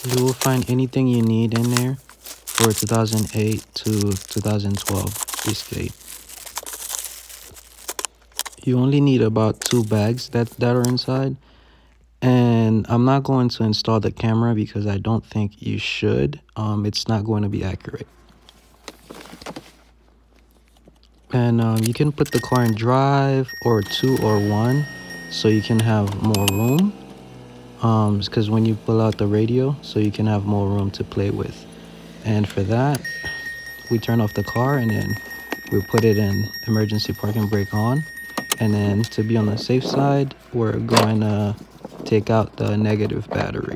You will find anything you need in there for 2008 to 2012 basically. You only need about 2 bags that are inside. And I'm not going to install the camera because I don't think you should. It's not going to be accurate. And you can put the car in drive or 2 or 1 so you can have more room. Because when you pull out the radio, so you can have more room to play with. And for that, we turn off the car and then we put it in emergency parking brake on. And then to be on the safe side, we're going to take out the negative battery.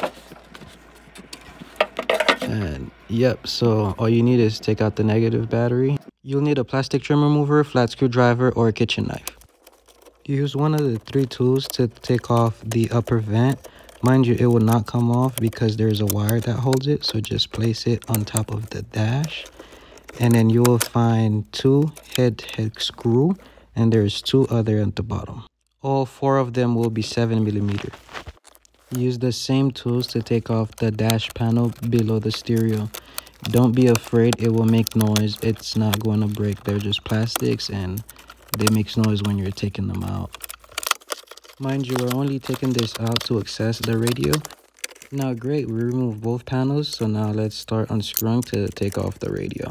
And yep, so all you need is take out the negative battery. You'll need a plastic trim remover, flat screwdriver, or a kitchen knife. Use one of the 3 tools to take off the upper vent. Mind you, it will not come off because there's a wire that holds it, so just place it on top of the dash. And then you will find 2 head screw, and there's 2 other at the bottom. All 4 of them will be 7mm. Use the same tools to take off the dash panel below the stereo. Don't be afraid, it will make noise. It's not going to break. They're just plastics and they make noise when you're taking them out. Mind you, we're only taking this out to access the radio. Now great, we removed both panels, so now let's start unscrewing to take off the radio.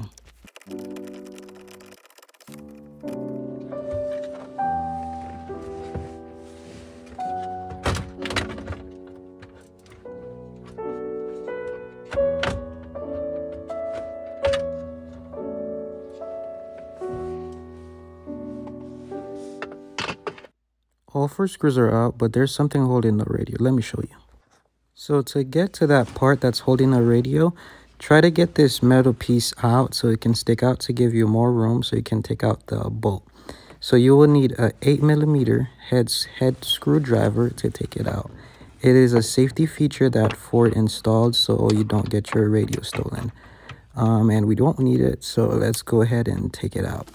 All 4 screws are out, but there's something holding the radio. Let me show you. So to get to that part that's holding the radio, try to get this metal piece out so it can stick out to give you more room so you can take out the bolt. So you will need a 8mm head screwdriver to take it out. It is a safety feature that Ford installed so you don't get your radio stolen. And we don't need it, so let's go ahead and take it out.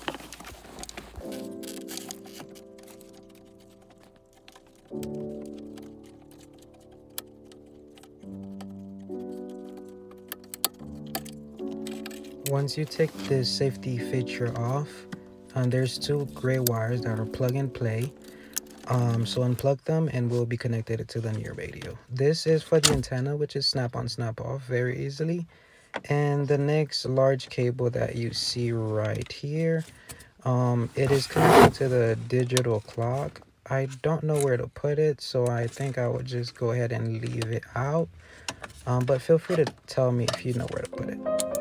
Once you take this safety feature off, there's 2 gray wires that are plug and play. So unplug them and we'll be connected to the new radio. This is for the antenna, which is snap on, snap off very easily. And the next large cable that you see right here, it is connected to the digital clock. I don't know where to put it, so I think I would just go ahead and leave it out. But feel free to tell me if you know where to put it.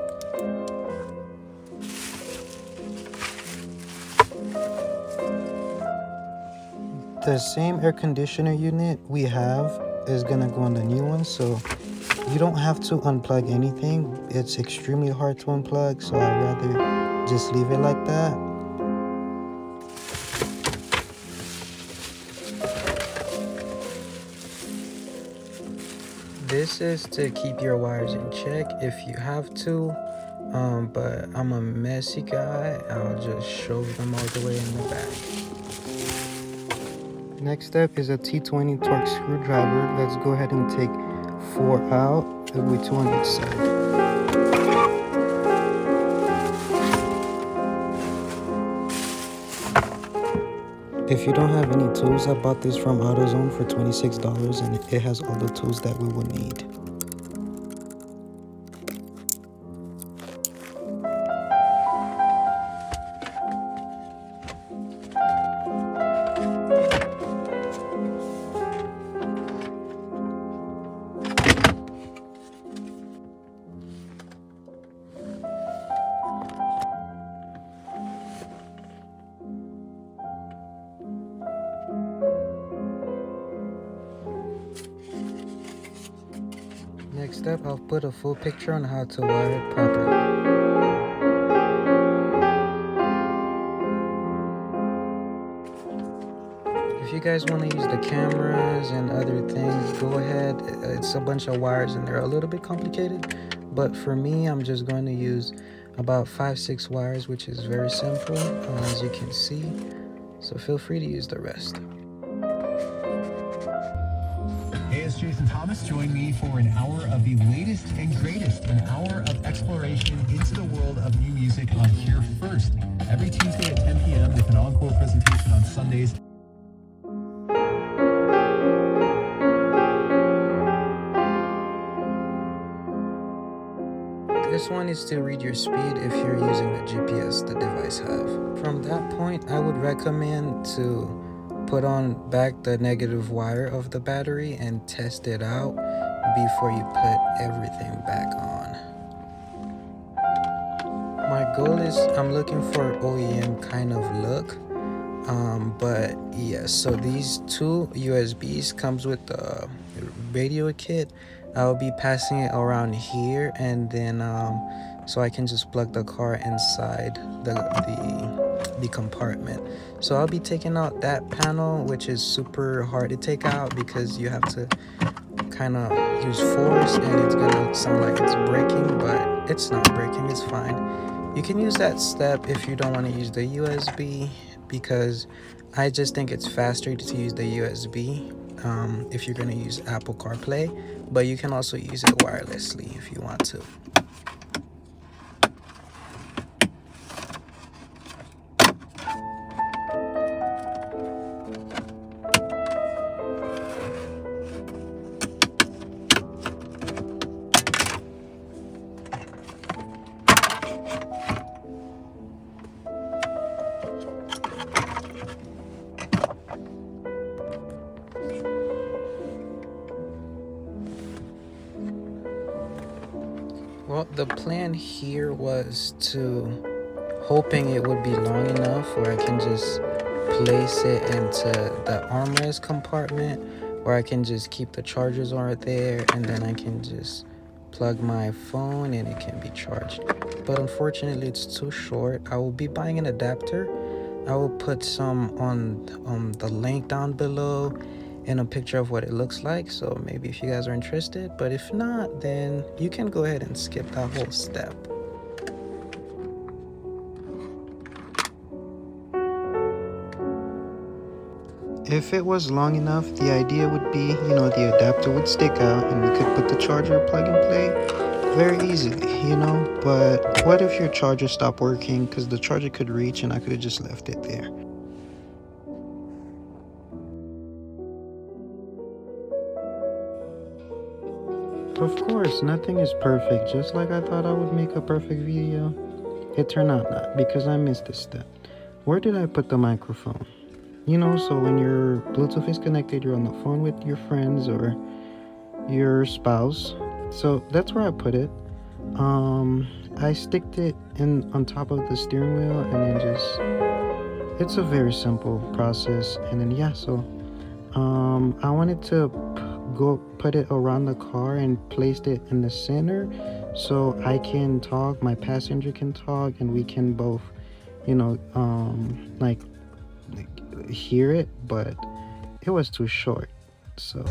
The same air conditioner unit we have is gonna go on the new one, so you don't have to unplug anything. It's extremely hard to unplug, so I'd rather just leave it like that. This is to keep your wires in check if you have to, but I'm a messy guy. I'll just shove them all the way in the back. Next step is a T20 Torx screwdriver. Let's go ahead and take 4 out, with 2 on each side. If you don't have any tools, I bought this from AutoZone for $26 and it has all the tools that we will need. Next up, I'll put a full picture on how to wire it properly. If you guys want to use the cameras and other things, go ahead. It's a bunch of wires and they're a little bit complicated, but for me, I'm just going to use about 5-6 wires, which is very simple, as you can see. So feel free to use the rest. Hey, it's Jason Thomas. Join me for an hour of the latest and greatest, an hour of exploration into the world of new music on Here First. Every Tuesday at 10 p.m. with an encore presentation on Sundays. This one is to read your speed if you're using the GPS the device have. From that point, I would recommend to put on back the negative wire of the battery and test it out before you put everything back on. My goal is I'm looking for OEM kind of look, but yes, so these two USBs comes with the radio kit. I'll be passing it around here, and then so I can just plug the car inside the compartment. So I'll be taking out that panel, which is super hard to take out because you have to kind of use force, and it's gonna sound like it's breaking, but it's not breaking, it's fine. You can use that step if you don't want to use the USB, because I just think it's faster to use the USB if you're going to use Apple CarPlay, but you can also use it wirelessly if you want to. Well, the plan here was hoping it would be long enough where I can just place it into the armrest compartment, where I can just keep the chargers right there, and then I can just plug my phone and it can be charged. But unfortunately, it's too short. I will be buying an adapter. I will put some on the link down below and a picture of what it looks like, so maybe if you guys are interested, but if not, then you can go ahead and skip that whole step. If it was long enough, the idea would be, the adapter would stick out and we could put the charger plug and play very easily, but what if your charger stopped working? Because the charger could reach and I could have just left it there. Of course, nothing is perfect. Just like I thought I would make a perfect video, it turned out not, because I missed a step. Where did I put the microphone? So when your Bluetooth is connected, you're on the phone with your friends or your spouse. So that's where I put it. I sticked it on top of the steering wheel, and then it's a very simple process. And then I wanted to go put it around the car and placed it in the center so I can talk, my passenger can talk, and we can both like hear it, but it was too short, so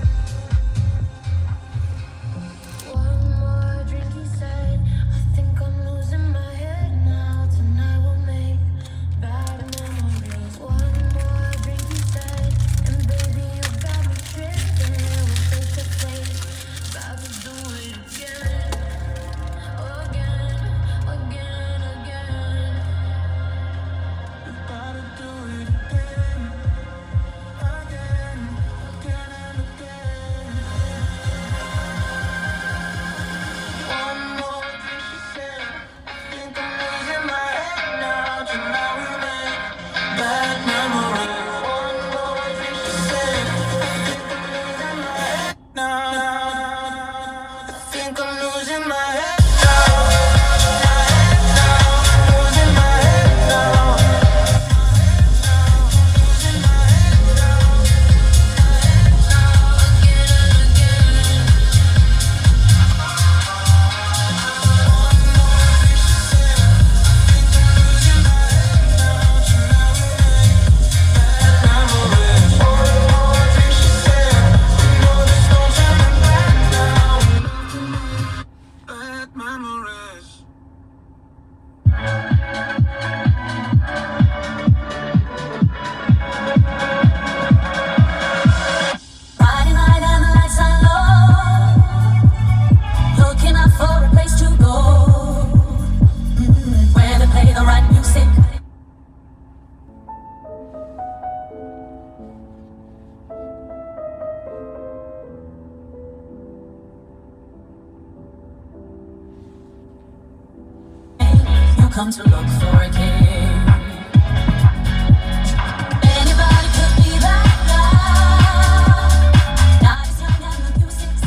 come to look for a king. Anybody could be that guy. Not as young and the music's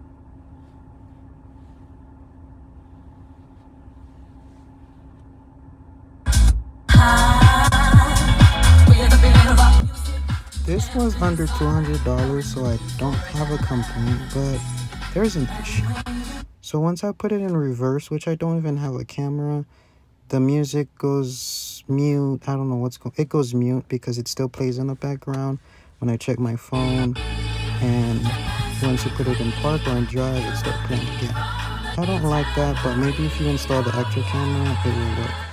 high. With a bit of rock music. This was under $200, so I don't have a complaint, but there's an issue. So once I put it in reverse, which I don't even have a camera, the music goes mute. I don't know what's going. It goes mute because it still plays in the background when I check my phone. And once you put it in park or in drive, it starts playing again. I don't like that, but maybe if you install the extra camera, it will work.